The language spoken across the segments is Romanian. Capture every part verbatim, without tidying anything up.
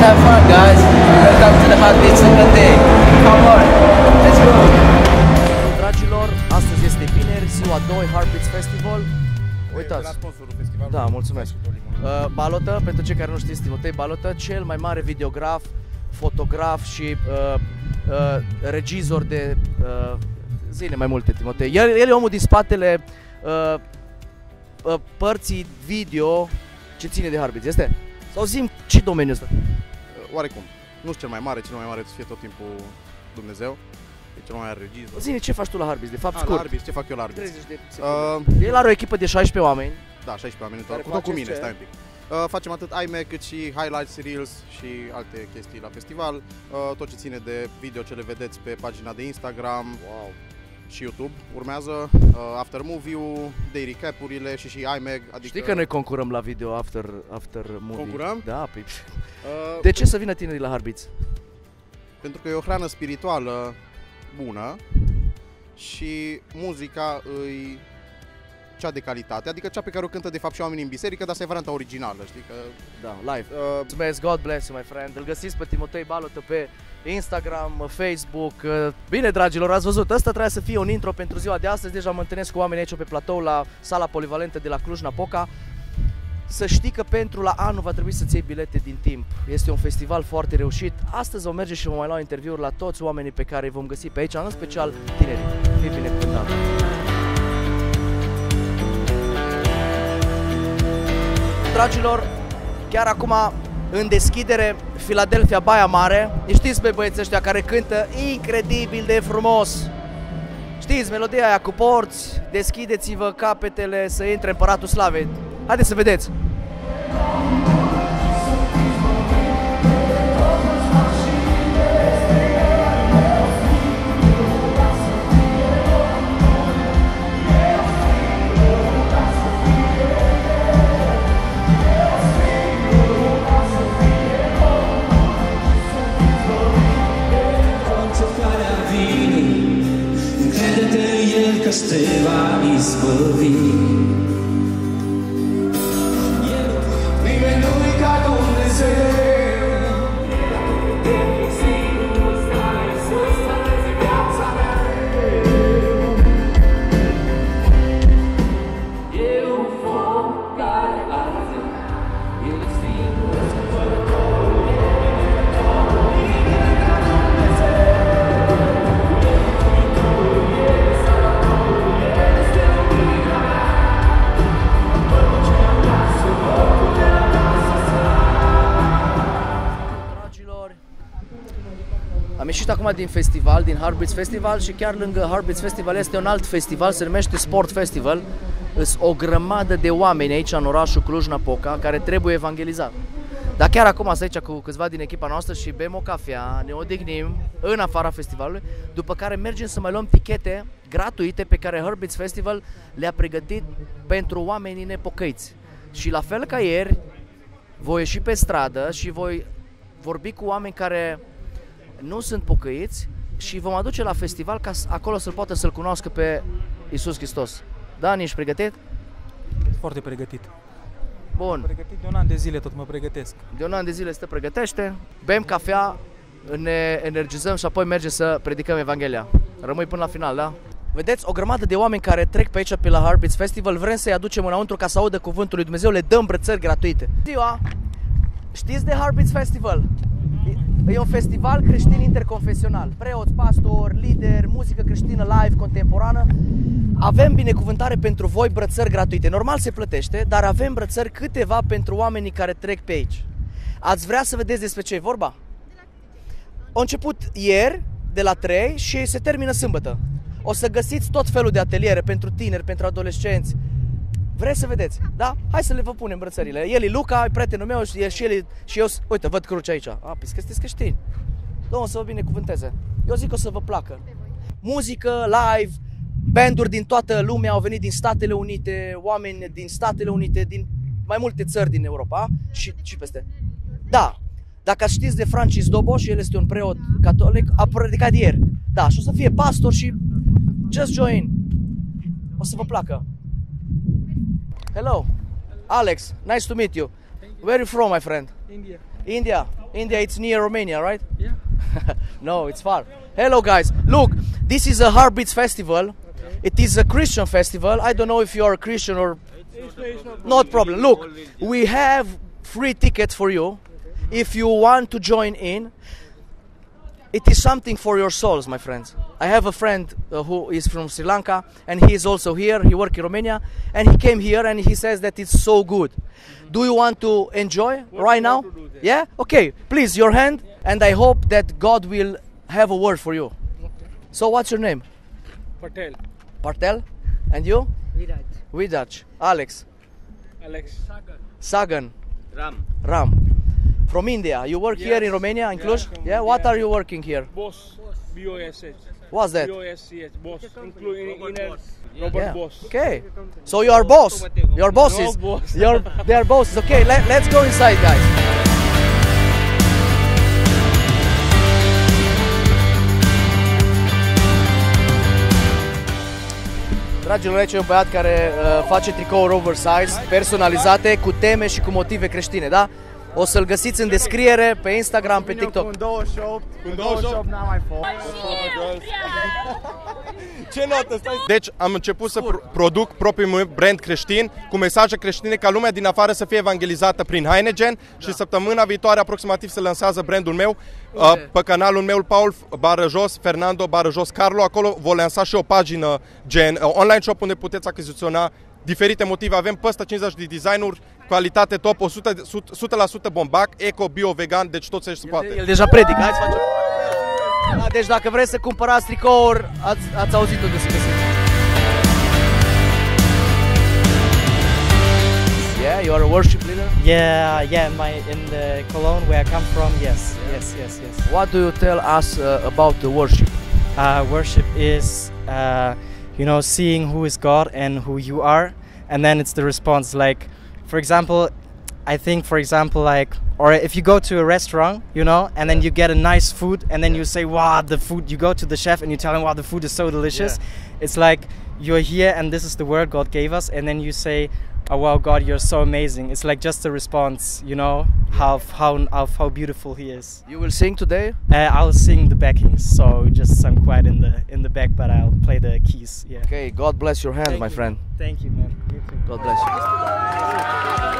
have fun, guys. Welcome to the Heartbeat second day. Come on, let's go. Dragilor, astăzi este vineri, ziua doi Heartbeats Festival. Uitați. Da, mulțumesc. Uh, Balotă, pentru cei care nu știți, Timotei Balotă, cel mai mare videograf, fotograf și uh, uh, regizor de uh, zile mai multe, Timotei. El, el e omul din spatele uh, uh, părții video ce ține de Heartbeats, este? Sau zim ce domeniu ăsta? Oarecum. Nu știu cel mai mare, cel mai mare să fie tot timpul Dumnezeu. E cel mai mare regizor. Zine ce faci tu la Heartbeats, de fapt, A, scurt. la Heartbeats, ce fac eu la Heartbeats? treizeci de Uh, El are o echipă de șaisprezece oameni. da, șaisprezece oameni, Care tot, tot cu faceți mine, ce? stai un pic. Uh, facem atât iMac cât și highlights, reels și alte chestii la festival. Uh, tot ce ține de video ce le vedeți pe pagina de Instagram. Wow. Și YouTube urmează, uh, after movie-ul, day recap-urile și și iMac, adică... Știi că noi concurăm la video after, after movie? Concurăm? Da, pe... Uh, De ce să vină tinerii la Heartbeats? Pentru că e o hrană spirituală bună și muzica îi cea de calitate, adică cea pe care o cântă de fapt și oamenii în biserică, dar asta e varianta originală, știi că... Da, live. Uh, Mulțumesc, God bless you, my friend. Îl găsiți pe Timotei Balotă pe Instagram, Facebook. Bine, dragilor, ați văzut, ăsta trebuie să fie un intro pentru ziua de astăzi. Deja mă întâlnesc cu oameni aici pe platou la sala polivalentă de la Cluj-Napoca. Să știi că pentru la anul va trebui să-ți iei bilete din timp. Este un festival foarte reușit. Astăzi vom merge și vom mai lua interviuri la toți oamenii pe care îi vom găsi pe aici, în special tinerii. Fii binecuvântat! Dragilor, chiar acum în deschidere Philadelphia Baia Mare. Știți pe băieții ăștia care cântă incredibil de frumos. Știți melodia aia cu porți, deschideți-vă capetele să intre Împăratul Slavei. Haideți să vedeți! Că te va izbăvi. Nimeni nu-i ca Dumnezeu. Singurul stai să stăzi viața mea. E un foc care arde. El singurul Am ieșit acum din festival, din Heartbeats Festival și chiar lângă Heartbeats Festival este un alt festival, se numește Sport Festival. Sunt o grămadă de oameni aici în orașul Cluj-Napoca care trebuie evangelizat. Dar chiar acum sunt aici cu câțiva din echipa noastră și bem o cafea, ne odihnim în afara festivalului, după care mergem să mai luăm tichete gratuite pe care Heartbeats Festival le-a pregătit pentru oamenii nepocăiți. Și la fel ca ieri, voi ieși pe stradă și voi vorbi cu oameni care nu sunt pocăiți și vom aduce la festival ca acolo să-l poată să-L cunoască pe Iisus Hristos. Dani, ești pregătit? Foarte pregătit. Bun. Pregătit de un an de zile, tot mă pregătesc. De un an de zile se te pregătește, bem cafea, ne energizăm și apoi mergem să predicăm Evanghelia. Rămâi până la final, da? Vedeți, o grămadă de oameni care trec pe aici pe la Heartbeats Festival, vrem să-i aducem înăuntru ca să audă cuvântul lui Dumnezeu, le dăm brățări gratuite. Ziua! Știți de Heartbeats Festival? E un festival creștin interconfesional. Preoți, pastori, lideri, muzică creștină live, contemporană. Avem binecuvântare pentru voi, brățări gratuite. Normal se plătește, dar avem brățări câteva pentru oamenii care trec pe aici. Ați vrea să vedeți despre ce e vorba? A început ieri, de la trei și se termină sâmbătă. O să găsiți tot felul de ateliere pentru tineri, pentru adolescenți. Vreți să vedeți? Da? Hai să le vă punem brățările. El e Luca, e prietenul meu și, și el și eu. Uite, văd cruce aici. A, păi că sunteți creștini. Domnul să vă binecuvânteze. Eu zic că o să vă placă. Muzică, live, banduri din toată lumea au venit din Statele Unite, oameni din Statele Unite, din mai multe țări din Europa și, și peste. Da. Dacă știți de Francis Doboș, el este un preot catolic, a predicat ieri. Da, și o să fie pastor și just join. O să vă placă. Hello, Alex, nice to meet you. Where are you from, my friend? India. India. India, it's near Romania, right? Yeah. No, it's far. Hello, guys. Look, this is a Heartbeats Festival. It is a Christian festival. I don't know if you are a Christian or... Not problem. Look, we have free tickets for you. If you want to join in, it is something for your souls, my friends. I have a friend uh, who is from Sri Lanka, and he is also here. He works in Romania, and he came here, and he says that it's so good. Do you want to enjoy right now? Yeah? Okay. Please, your hand, and I hope that God will have a word for you. So, what's your name? Patel. Patel? And you? Viraj. Vidaj. Alex. Alex. Sagan. Sagan. Ram. Ram. From India. You work Yes. here in Romania, in Yeah, Cluj? from Yeah. What India. are you working here? Boss. B O S H. What's that? B O S C H. Boss. Including Robert inner. Boss. Robert Yeah. Boss. Okay. So you are boss. Your bosses. No boss. Your they are bosses. Okay. Let, let's go inside, guys. Dragilor, aici e un băiat care uh, face tricouri oversize, personalizate, cu teme și cu motive creștine, da? O să-l găsiți în descriere, pe Instagram, pe TikTok. douăzeci și opt, cu douăzeci și opt n-am mai fost. Ce notă stai? Deci am început să pro- produc propriul meu brand creștin cu mesaje creștine ca lumea din afară să fie evangelizată prin Heineken și săptămâna viitoare aproximativ se lansează brandul meu uh, pe canalul meu Paul bară jos Fernando bară jos Carlo. Acolo voi lansa și o pagină gen uh, online shop unde puteți achiziționa diferite motive. Avem peste cincizeci de designuri, calitate top, o sută la sută bombac, eco, bio, vegan, deci tot se poate. El deja predică, hai să facem. Da, deci dacă vreți să cumpărați tricouri, ați, ați auzit unde se găsește. Yeah, you are a worship leader? Yeah, yeah, my in the Cologne where I come from, yes, yes, yes, yes. What do you tell us uh, about the worship? Uh, worship is, uh, you know, seeing who is God and who you are, and then it's the response. Like, for example, I think, for example, like, or if you go to a restaurant, you know, and then you get a nice food, and then you say, wow, the food, you go to the chef and you tell him, wow, the food is so delicious. Yeah. It's like, you're here and this is the word God gave us, and then you say, oh wow, God, you're so amazing. It's like just a response, you know, how how how, how beautiful He is. You will sing today? Uh, I'll sing the backings, so just I'm quite in the in the back, but I'll play the keys. Yeah. Okay, God bless your hands, Thank my you, friend. man. Thank you, man. You too. God bless you.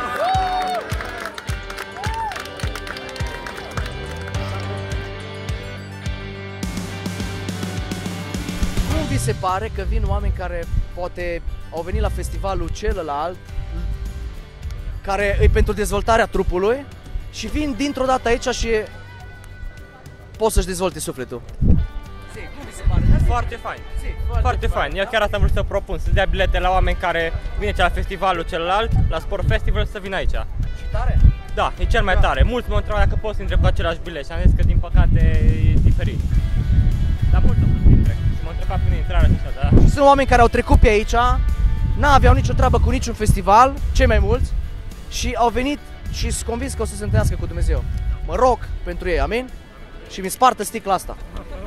Cum vi se pare că vin oameni care poate au venit la festivalul celălalt, care e pentru dezvoltarea trupului, și vin dintr-o dată aici și pot să-și dezvolte sufletul? Foarte fain. Foarte fain. Eu chiar asta am vrut să propun, să dea bilete la oameni care vin aici la festivalul celălalt, la Sport Festival, să vină aici. Și tare? Da, e cel mai tare. Mulți m-au întrebat dacă pot să intre cu același bilet și am zis că din păcate e diferit. Dar mulți au vrut să intre și m-au întrebat prin intrare și așa, da. Și sunt oameni care au trecut pe aici, n-aveau nicio treabă cu niciun festival, cei mai mulți, și au venit și sunt convins că o să se întâlnească cu Dumnezeu. Mă rog pentru ei, amin? Și mi spartă sticla asta.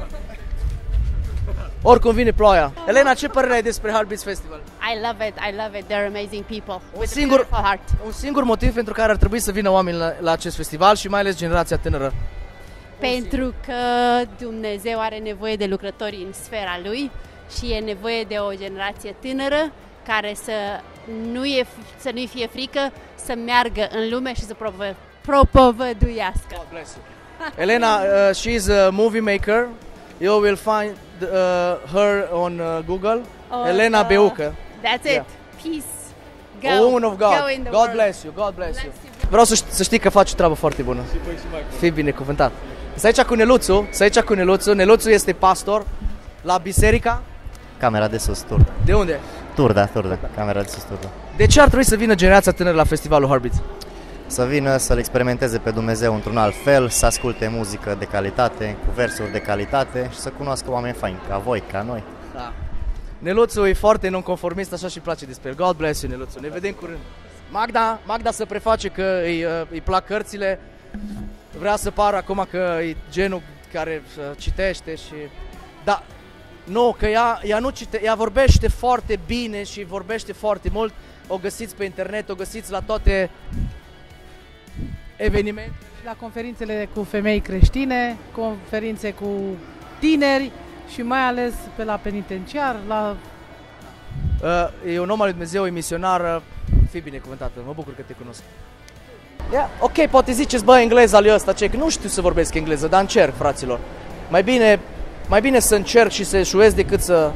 Oricum vine ploaia. Elena, ce părere ai despre Heartbeats Festival? I love it, I love it. They're amazing people. Un With a singur, beautiful heart. un singur motiv pentru care ar trebui să vină oameni la, la acest festival și mai ales generația tânără. Pentru că Dumnezeu are nevoie de lucrători în sfera Lui și e nevoie de o generație tânără care să, nu e, să nu-i fie frică, să meargă în lume și să propovă, propovăduiască. God bless you. Elena, uh, she's a movie maker. You will find uh, her on uh, Google. Oh, Elena uh, Beucă. That's it. Yeah. Peace. Go. A woman of God. Go in the God world. bless you. God bless, Bless you. you. Vreau să, ș- să știi că faci o treabă foarte bună. Fii binecuvântat. Sunt aici cu Neluțu, sunt aici cu Neluțu. Neluțu este pastor la biserica. Camera de sus, Turda. De unde? Turda, Turda. Camera de sus, Turda. De ce ar trebui să vină generația tânără la festivalul Heartbeats? Să vină să-L experimenteze pe Dumnezeu într-un alt fel, să asculte muzică de calitate, cu versuri de calitate și să cunoască oameni faini, ca voi, ca noi. Da. Neluțu e foarte nonconformist, așa și îmi place despre el. God bless you, Neluțu. Ne vedem curând. Magda, Magda se preface că îi, uh, îi plac cărțile. Vrea să pară acum că e genul care uh, citește și... Da, nu, că ea, ea nu cite, ea vorbește foarte bine și vorbește foarte mult. O găsiți pe internet, o găsiți la toate eveniment? La conferințele cu femei creștine, conferințe cu tineri și mai ales pe la penitenciar, la... Uh, e un om al lui Dumnezeu, e misionar, uh, fii binecuvântată, mă bucur că te cunosc. Yeah, ok, poate ziceți, bă, engleza lui ăsta, ce, că nu știu să vorbesc engleză, dar încerc, fraților. Mai bine, mai bine să încerc și să eșuez decât să...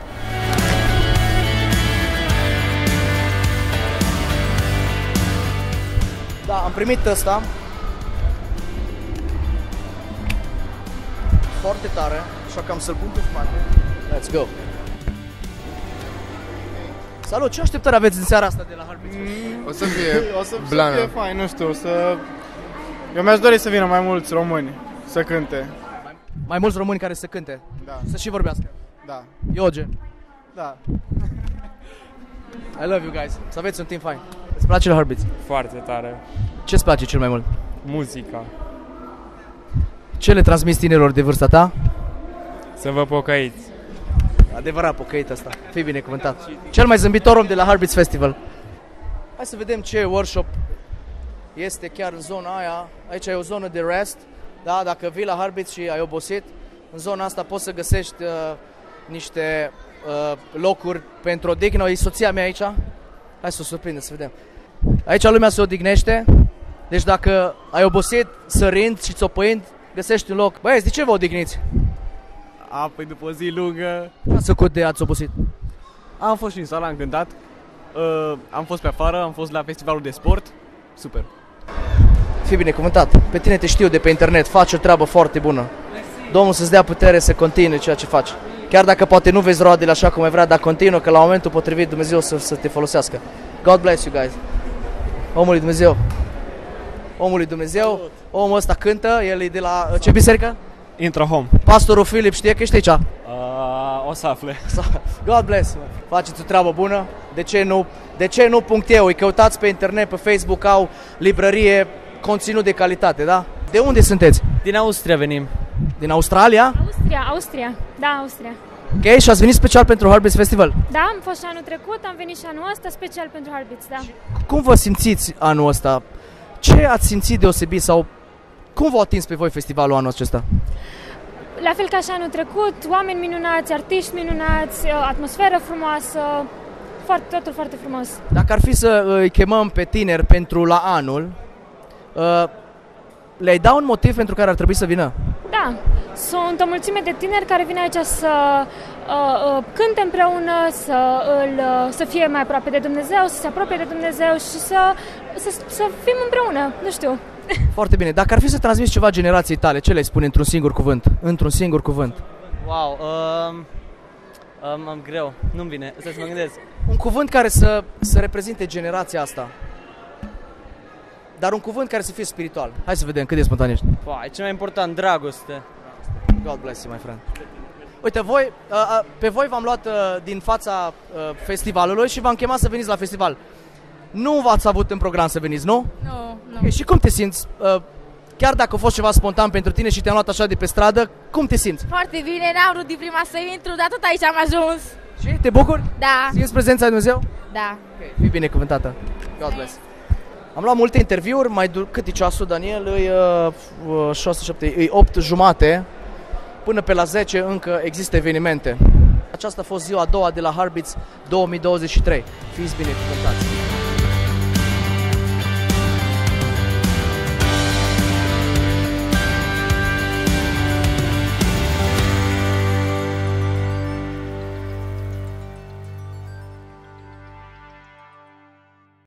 Da, am primit ăsta. Foarte tare, așa că am să-l pun pe spate. Let's go! Salut, ce așteptări aveți în seara asta de la Heartbeats? O să fie O să, să blană. fie fain, nu știu, să... Eu mi-aș dori să vină mai mulți români să cânte. Mai, mai mulți români care să cânte? Da. Să și vorbească? Da. Iogen? Da. I love you guys. Să aveți un timp fain. Îți place la Heartbeats? Foarte tare. Ce-ți place cel mai mult? Muzica. Ce le transmiți tinerilor de vârsta ta? Să vă pocăiți. Adevărat pocăit asta. Fii binecuvântat. Cel mai zâmbitor om de la Heartbeats Festival. Hai să vedem ce workshop este chiar în zona aia. Aici e o zonă de rest. Da, dacă vii la Heartbeats și ai obosit, în zona asta poți să găsești uh, niște uh, locuri pentru odihnă. E soția mea aici. Hai să o surprindem, să vedem. Aici lumea se odihnește. Deci dacă ai obosit, sărind și țopăind, găsești un loc. Băieți, de ce vă odihniți? A, păi după o zi lungă... Ați făcut de ați obosit? Am fost și în sală, am cântat. Uh, am fost pe afară, am fost la festivalul de sport. Super. Fii binecuvântat. Pe tine te știu de pe internet, faci o treabă foarte bună. Domnul să-ți dea putere să continui ceea ce faci. Chiar dacă poate nu vezi roadele așa cum ai vrea, dar continuă, că la momentul potrivit Dumnezeu să, să te folosească. God bless you guys. Omul lui Dumnezeu. Omul lui Dumnezeu. Omul ăsta cântă, el e de la ce biserică? Intrahome. Pastorul Filip știe că ești aici? Uh, o să afle. God bless you. Faceți o treabă bună. De ce nu? De ce nu punct eu? Îi căutați pe internet, pe Facebook, au librărie, conținut de calitate, da? De unde sunteți? Din Austria venim. Din Australia? Austria, Austria. Da, Austria. Ok, și ați venit special pentru Heartbeats Festival? Da, am fost și anul trecut, am venit și anul ăsta special pentru Heartbeats, da. Cum vă simțiți anul ăsta? Ce ați simțit deosebit sau cum v-a atins pe voi festivalul anul acesta? La fel ca și anul trecut, oameni minunați, artiști minunați, atmosferă frumoasă, foarte, totul foarte frumos. Dacă ar fi să îi chemăm pe tineri pentru la anul, le-ai da un motiv pentru care ar trebui să vină? Da, sunt o mulțime de tineri care vin aici să uh, uh, cânte împreună, să, îl, uh, să fie mai aproape de Dumnezeu, să se apropie de Dumnezeu și să, să, să fim împreună, nu știu. Foarte bine. Dacă ar fi să transmiți ceva generației tale, ce le spune într-un singur cuvânt? Într-un singur cuvânt. Wow, um, um, am greu, nu-mi vine, să mă gândesc. Un cuvânt care să, să reprezinte generația asta. Dar un cuvânt care să fie spiritual. Hai să vedem cât de spontan ești. Wow, e cel mai important, dragoste. God bless you, my friend. Uite, voi, uh, uh, pe voi v-am luat uh, din fața uh, festivalului și v-am chemat să veniți la festival. Nu v-ați avut în program să veniți, nu? Nu, nu. Okay, și cum te simți? Uh, chiar dacă a fost ceva spontan pentru tine și te-am luat așa de pe stradă, cum te simți? Foarte bine, n-am vrut din prima să intru, dar tot aici am ajuns. Și te bucuri? Da. Simți prezența lui Dumnezeu? Da. Okay, fii binecuvântată. God bless. Am luat multe interviuri, mai dur... cât e ceasul, Daniel? E uh, șase, șapte, e opt jumate. Până pe la zece încă există evenimente. Aceasta a fost ziua a doua de la Heartbeats două mii douăzeci și trei. Fiți binecuvântați!